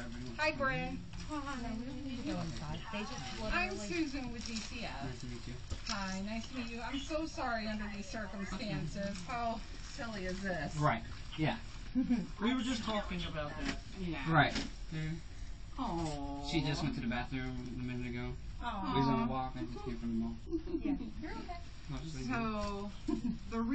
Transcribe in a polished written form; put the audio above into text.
Hi, Bryn. I'm Literally. Susan with DCF. Nice to meet you. Hi, nice to meet you. I'm so sorry under these circumstances. How silly is this? Right. Yeah. We were just talking about that. Yeah. Right. Oh. She just went to the bathroom a minute ago. Oh. We was on a walk. I just came from the mall. Yeah. You're okay. I was just leaving. So, the